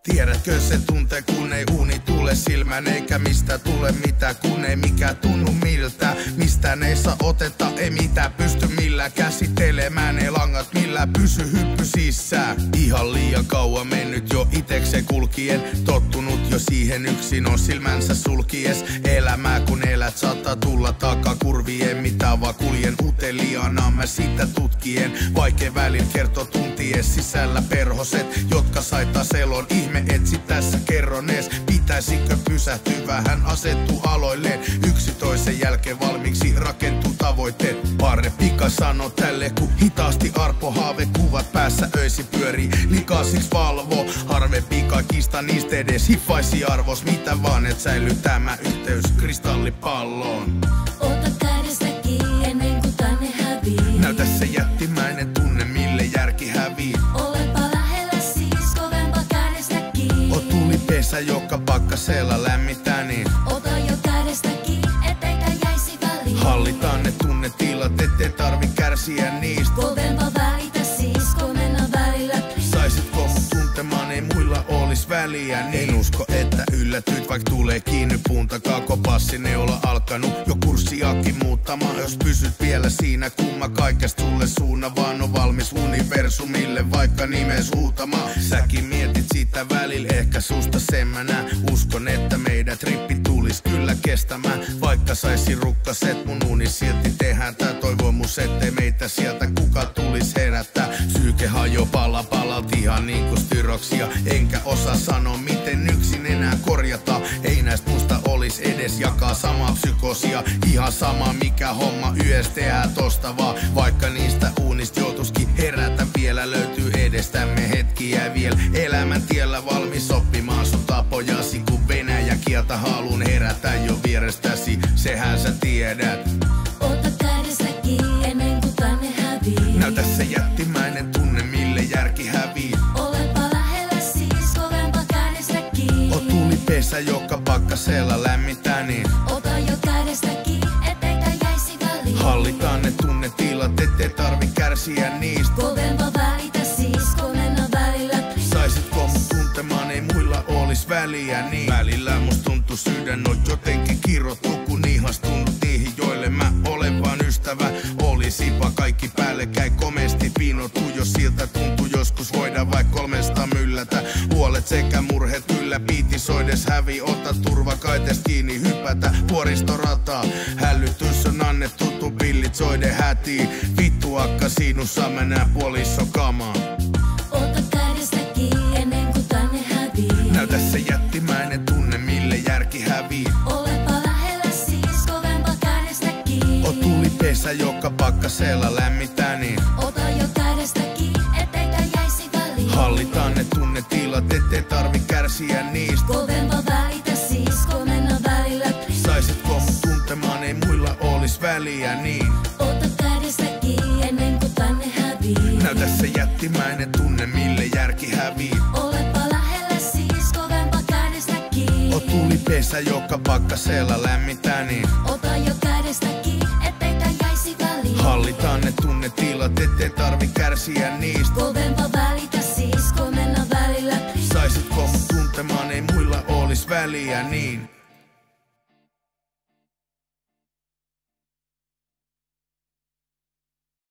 Tiedätkö sen tunte, kun ei uni tule silmään, eikä mistä tule mitä, kun ei mikä tunnu miltä. Mistään ei saa otetta, ei mitään pysty millään käsittelemään, ei langat millään pysy hyppy sisään. Ihan liian kauan mennyt jo itekseen kulkien, tottunut jo siihen yksin on silmänsä sulkies. Elämää kun elät saattaa tulla takakurvien, mitä vaan kuljen uteliaana mä sitä tutkien. Vaikea välillä kertoo tunties sisällä perhoset, jotka sai taselon. Ihme etsi tässä kerron ees, pitäisikö pysähtyä vähän asettuu aloilleen. Yksi toisen jälkeen valmiiksi rakentuu tavoitteet. Parre pika sano tälle, kun hitaasti arpo haavekuvat päässä öisin pyörii. Likaisiksi valvo, harve pika kista niistä edes hiffaisi arvos. Mitä vaan et säily tämä yhteys kristallipalloon. Ota kädestä kiinni ennen kuin tänne hävii. Näytä se jättimäinen tunne, mille järki hävii. Olepa lähellä siis, kovempaa kädestä kiinni. O tulipesä, joka pakkasella lämmittää niin. Ota jo kädestä kiinni, etteikä jäisi väliin. Hallitaan ne tunnetilat, ettei tarvi kärsiä niistä. Kovempaa välitä siis, kun mennään välillä. Saisitko mut tuntemaan, ei muilla olis väliä niin. En usko, että yllätyt, vaik tulee kiinni puun takaa, kopassi neula alkanut jo kurssiakin muuttamaan. Jos pysyt vielä siinä, kun mä kaikesta sulle suunnan, vaan on valmis universumille vaikka nimes huutamaan. Säkin mietit sitä välillä, ehkä susta sen mä näen. Uskon, että meidän trippi tulis kyllä kestämään. Vaikka saisi rukkaset, mun uni silti tehdään tää. Toivomus, ettei meitä sieltä kuka tulis herättää. Syyke hajo palalta ihan niinku styroksia. Enkä osaa sanoa, miten yksin enää korjata. Ei näistä musta olis edes jakaa samaa psykosia. Ihan sama mikä homma yös tehdään tosta vaan. Vaikka niistä uunista joutuskin herätä vielä, löytyy edestämme hetkiä vielä. Elämän tiellä valmis oppimaan sun tapojasi, kun venäjä kieltä haluun herätä jo vierestäsi. Sehän sä tiedät. Ota kädestä kiinni ennen kuin tänne hävii. Näytä se jättimäinen tunne, mille järki hävii. Olepa lähellä siis, kovempaa kädestä kiinni. O tulipesä, joka pakkasella lämmittää niin. Ota jo kädestä kiinni, etteikä jäisi väliin. Hallitaan ne tunnetilat, ettei tarvi kärsiä niistä. Kovempaa välitä siis, kun mennään välillä. Saisitko mut tuntemaan, ei muilla olis väliä niin. Välillä musta tuntuu sydän on jotenkin kirottu, kun ihastunut niihin, joille mä olen vaan ystävä. Olisipa kaikki päällekkäin komeasti piinottu, jos siltä tuntuu joskus voidaan vaikka 300 myllätä. Huolet sekä murheet kyllä piitisoides hävi. Ota turvakaites kiinni, hypätä vuoristorataa. Hälytys on annettu, pillit soiden hätiin. Vittu akka sinussa mä nään puolisokamaa. Ota kädestä kiinni ennen kuin tänne hävii. Näytä se jättimäinen tunne, mille järki hävii. Olepa lähellä siis, kovempaa kädestä kiinni. O tulipesä, joka pakkasella lämmittää niin. Ota jo kädestä kiinni, etteikä jäisi väliin. Hallitaan ne tunnetilat, ettei tarvi kärsiä niistä. Kovempaa välitä siis, kun mennään välillä. Saisitko mut tuntemaan, ei muilla olis väliä niin. Ota kädestä kiinni ennen kuin tänne hävii. Näytä se jättimäinen tunne, mille järki hävii. Olepa lähellä siis, kovempaa kädestä kiinni. O tulipesä, joka pakkasella lämmittää niin. Ota jo kädestä kiinni, etteikä jäisi väliin. Hallitaan ne tunnetilat, ettei tarvi kärsiä niistä. Kovempaa välitä siis, kun mennään välillä. Saisitko mut tuntemaan, ei muilla olis väliä niin.